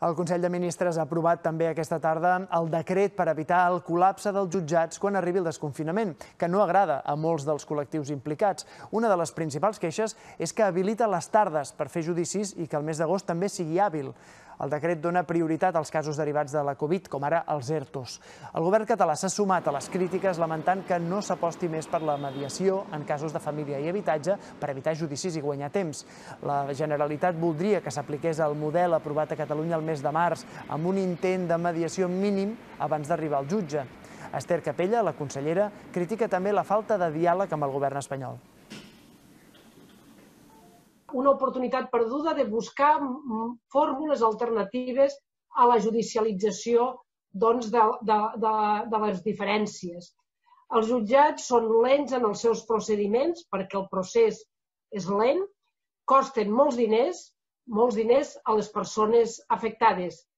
El Consell de Ministres ha aprovat també aquesta tarda el decret per evitar el col·lapse dels jutjats quan arribi el desconfinament, que no agrada a molts dels col·lectius implicats. Una de les principals queixes és que habilita les tardes per fer judicis i que el mes d'agost també sigui hàbil. El decret dona prioritat als casos derivats de la Covid, com ara els ERTOs. El govern català s'ha sumat a les crítiques lamentant que no s'aposti més per la mediació en casos de família i habitatge per evitar judicis i guanyar temps. La Generalitat voldria que s'apliqués el model aprovat a Catalunya el mes de març amb un intent de mediació mínim abans d'arribar al jutge. Esther Capella, la consellera, critica també la falta de diàleg amb el govern espanyol. Una oportunitat perduda de buscar fórmules alternatives a la judicialització de les diferències. Els jutjats són lents en els seus procediments perquè el procés és lent, costen molts diners a les persones afectades